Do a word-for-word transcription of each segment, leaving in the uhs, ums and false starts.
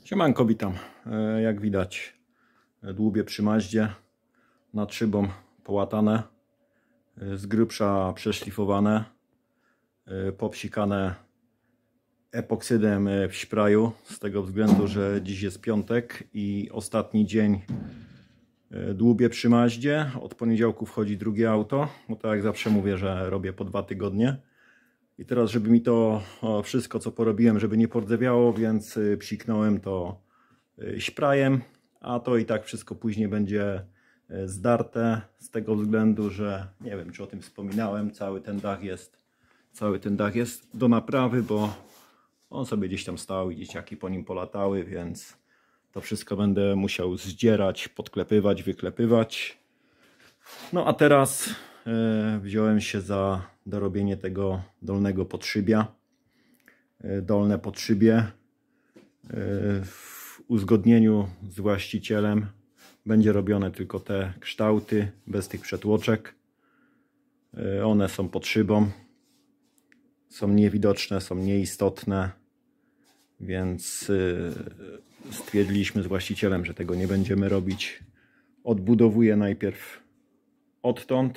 Siemanko, witam. Jak widać, dłubie przy Maździe, nad szybą połatane, z grubsza przeszlifowane, popsikane epoksydem w szpraju, z tego względu, że dziś jest piątek i ostatni dzień dłubie przy Maździe. Od poniedziałku wchodzi drugie auto, bo tak jak zawsze mówię, że robię po dwa tygodnie. I teraz, żeby mi to wszystko, co porobiłem, żeby nie pordzewiało, więc psiknąłem to szprajem, a to i tak wszystko później będzie zdarte, z tego względu, że nie wiem, czy o tym wspominałem, cały ten dach jest cały ten dach jest do naprawy, bo on sobie gdzieś tam stał i dzieciaki po nim polatały, więc to wszystko będę musiał zdzierać, podklepywać, wyklepywać. No a teraz e, wziąłem się za dorobienie tego dolnego podszybia. E, dolne podszybie e, w uzgodnieniu z właścicielem będzie robione tylko te kształty, bez tych przetłoczek. E, one są pod szybą, są niewidoczne, są nieistotne, więc e, stwierdziliśmy z właścicielem, że tego nie będziemy robić. Odbudowuję najpierw odtąd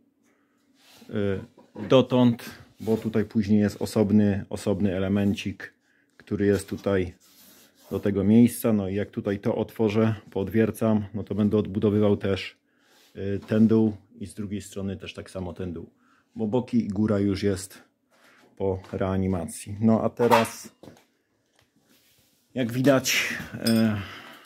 dotąd, bo tutaj później jest osobny, osobny elemencik, który jest tutaj do tego miejsca. No i jak tutaj to otworzę, poodwiercam, no to będę odbudowywał też ten dół i z drugiej strony też tak samo ten dół, bo boki i góra już jest po reanimacji. No a teraz, jak widać, e,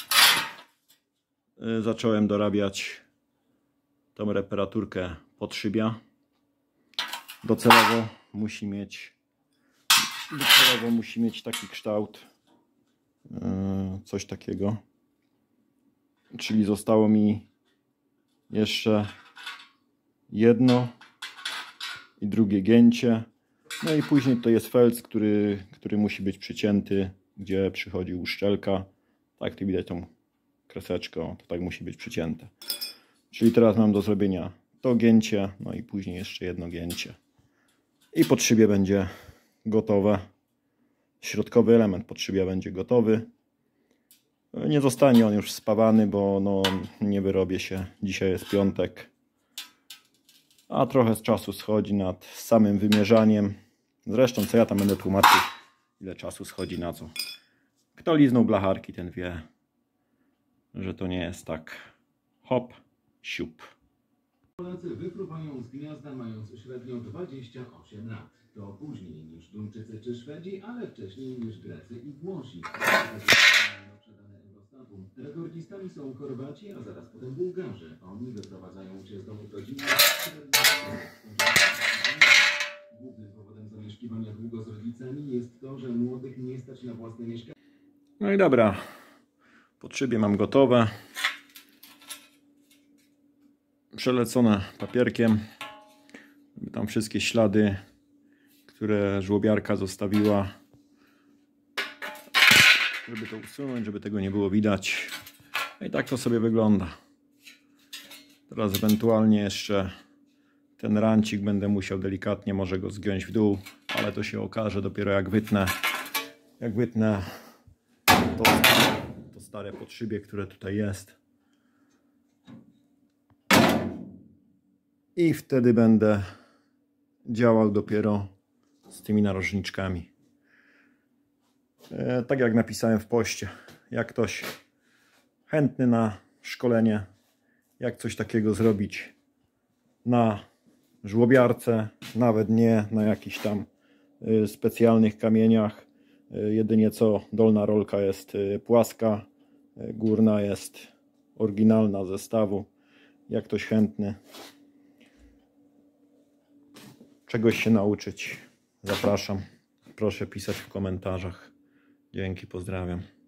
e, zacząłem dorabiać tą reparaturkę podszybia. Docelowo musi mieć docelowo musi mieć taki kształt, coś takiego, czyli zostało mi jeszcze jedno i drugie gięcie, no i później to jest felc, który, który musi być przycięty, gdzie przychodzi uszczelka. Tak, tu widać tą kreseczkę, to tak musi być przycięte. Czyli teraz mam do zrobienia to gięcie, no i później jeszcze jedno gięcie. I podszybie będzie gotowe. Środkowy element podszybia będzie gotowy. Nie zostanie on już spawany, bo no, nie wyrobię się. Dzisiaj jest piątek. A trochę z czasu schodzi nad samym wymierzaniem. Zresztą co ja tam będę tłumaczył, ile czasu schodzi na co. Kto liznął blacharki, ten wie, że to nie jest tak hop, siup. Polacy wypływają z gniazda mając średnio dwadzieścia osiem lat. To później niż Duńczycy czy Szwedzi, ale wcześniej niż Grecy i Włosi. Rekordzistami są Chorwaci, a zaraz potem Bułgarzy. Oni wyprowadzają się z domów rodzinnych. Głównym powodem zamieszkiwania długo z rodzicami jest to, że młodych nie stać na własne mieszkanie. No i dobra, podszybie mam gotowe. Przelecone papierkiem, żeby tam wszystkie ślady, które żłobiarka zostawiła, żeby to usunąć, żeby tego nie było widać. No i tak to sobie wygląda. Teraz ewentualnie jeszcze ten rancik będę musiał delikatnie może go zgiąć w dół, ale to się okaże dopiero jak wytnę, jak wytnę to, to stare podszybie, które tutaj jest. I wtedy będę działał dopiero z tymi narożniczkami. E, tak jak napisałem w poście, jak ktoś chętny na szkolenie, jak coś takiego zrobić na żłobiarce, nawet nie na jakichś tam y, specjalnych kamieniach. Y, jedynie co dolna rolka jest y, płaska, y, górna jest oryginalna zestawu. Jak ktoś chętny czegoś się nauczyć, zapraszam. Proszę pisać w komentarzach. Dzięki, pozdrawiam.